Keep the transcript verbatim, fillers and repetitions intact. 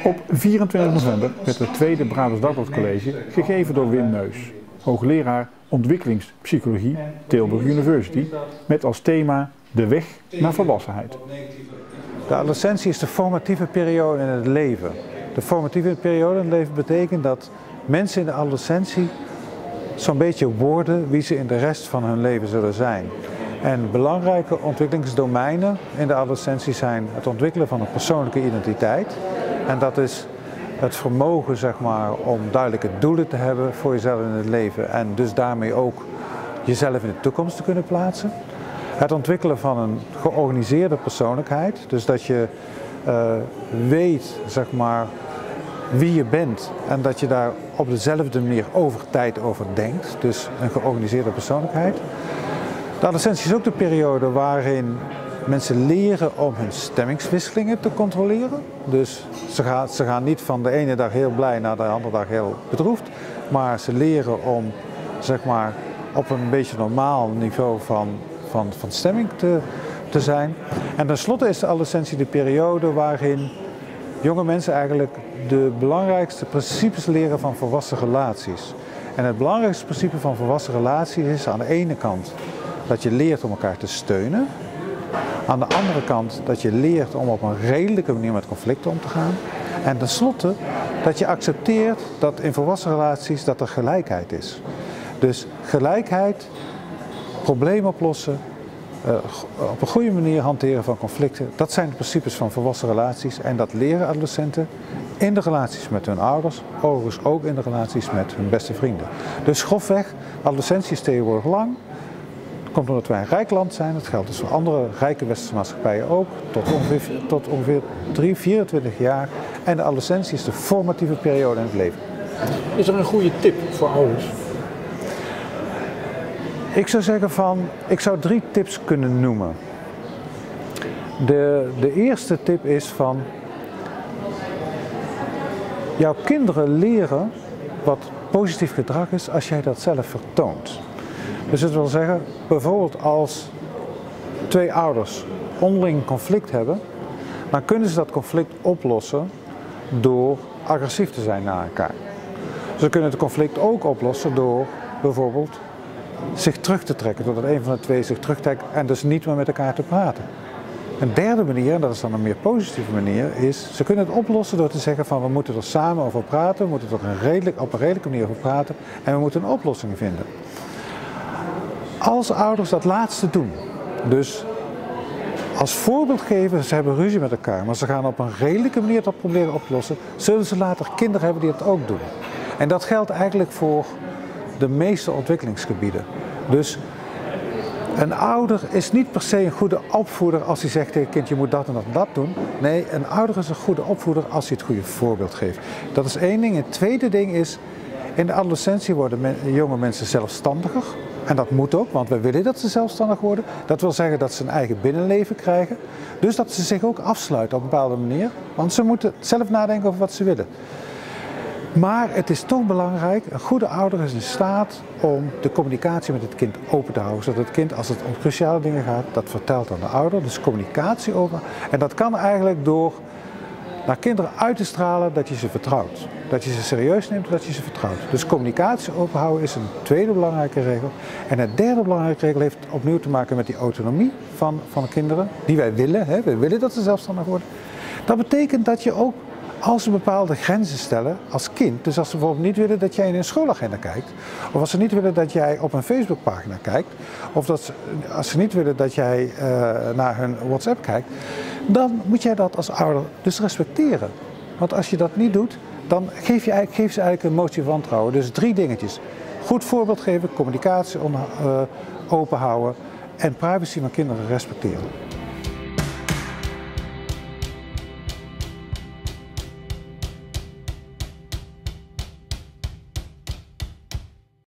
Op vierentwintig november werd het tweede Brabants Dagblad College gegeven door Wim Neus, hoogleraar ontwikkelingspsychologie Tilburg University, met als thema de weg naar volwassenheid. De adolescentie is de formatieve periode in het leven. De formatieve periode in het leven betekent dat mensen in de adolescentie zo'n beetje worden wie ze in de rest van hun leven zullen zijn. En belangrijke ontwikkelingsdomeinen in de adolescentie zijn het ontwikkelen van een persoonlijke identiteit. En dat is het vermogen, zeg maar, om duidelijke doelen te hebben voor jezelf in het leven en dus daarmee ook jezelf in de toekomst te kunnen plaatsen. Het ontwikkelen van een georganiseerde persoonlijkheid, dus dat je uh, weet, zeg maar, wie je bent en dat je daar op dezelfde manier over tijd over denkt, dus een georganiseerde persoonlijkheid. De adolescentie is ook de periode waarin mensen leren om hun stemmingswisselingen te controleren. Dus ze gaan, ze gaan niet van de ene dag heel blij naar de andere dag heel bedroefd, maar ze leren om, zeg maar, op een beetje normaal niveau van, van, van stemming te, te zijn. En tenslotte is de adolescentie de periode waarin jonge mensen eigenlijk de belangrijkste principes leren van volwassen relaties. En het belangrijkste principe van volwassen relaties is aan de ene kant dat je leert om elkaar te steunen. Aan de andere kant dat je leert om op een redelijke manier met conflicten om te gaan. En tenslotte dat je accepteert dat in volwassen relaties dat er gelijkheid is. Dus gelijkheid, probleem oplossen, uh, op een goede manier hanteren van conflicten. Dat zijn de principes van volwassen relaties en dat leren adolescenten in de relaties met hun ouders, overigens ook in de relaties met hun beste vrienden. Dus grofweg, adolescentie is tegenwoordig lang. Dat komt omdat wij een rijk land zijn, dat geldt dus voor andere rijke westerse maatschappijen ook, tot ongeveer, tot ongeveer drie, vierentwintig jaar. En de adolescentie is de formatieve periode in het leven. Is er een goede tip voor ouders? Ik zou zeggen van, ik zou drie tips kunnen noemen. De, de eerste tip is van, jouw kinderen leren wat positief gedrag is als jij dat zelf vertoont. Dus het wil zeggen, bijvoorbeeld als twee ouders onderling conflict hebben, dan kunnen ze dat conflict oplossen door agressief te zijn naar elkaar. Ze kunnen het conflict ook oplossen door bijvoorbeeld zich terug te trekken, doordat een van de twee zich terugtrekt en dus niet meer met elkaar te praten. Een derde manier, en dat is dan een meer positieve manier, is ze kunnen het oplossen door te zeggen van we moeten er samen over praten, we moeten er een redelijk, op een redelijke manier over praten en we moeten een oplossing vinden. Als ouders dat laatste doen, dus als voorbeeld geven, ze hebben ruzie met elkaar, maar ze gaan op een redelijke manier dat proberen oplossen, zullen ze later kinderen hebben die dat ook doen. En dat geldt eigenlijk voor de meeste ontwikkelingsgebieden. Dus een ouder is niet per se een goede opvoeder als hij zegt tegen een kind je moet dat en dat en dat doen. Nee, een ouder is een goede opvoeder als hij het goede voorbeeld geeft. Dat is één ding. Het tweede ding is, in de adolescentie worden men, jonge mensen zelfstandiger. En dat moet ook, want we willen dat ze zelfstandig worden. Dat wil zeggen dat ze een eigen binnenleven krijgen. Dus dat ze zich ook afsluiten op een bepaalde manier. Want ze moeten zelf nadenken over wat ze willen. Maar het is toch belangrijk, een goede ouder is in staat om de communicatie met het kind open te houden. Zodat het kind, als het om cruciale dingen gaat, dat vertelt aan de ouder. Dus communicatie open. En dat kan eigenlijk door naar kinderen uit te stralen dat je ze vertrouwt. Dat je ze serieus neemt, dat je ze vertrouwt. Dus communicatie openhouden is een tweede belangrijke regel. En een derde belangrijke regel heeft opnieuw te maken met die autonomie van, van kinderen. Die wij willen, hè. Wij willen dat ze zelfstandig worden. Dat betekent dat je ook, als ze bepaalde grenzen stellen als kind, dus als ze bijvoorbeeld niet willen dat jij in een schoolagenda kijkt, of als ze niet willen dat jij op een Facebookpagina kijkt, of dat ze, als ze niet willen dat jij uh, naar hun WhatsApp kijkt, dan moet jij dat als ouder dus respecteren. Want als je dat niet doet, dan geef je, geef ze eigenlijk een motie van wantrouwen. Dus drie dingetjes. Goed voorbeeld geven, communicatie on, uh, open houden en privacy van kinderen respecteren.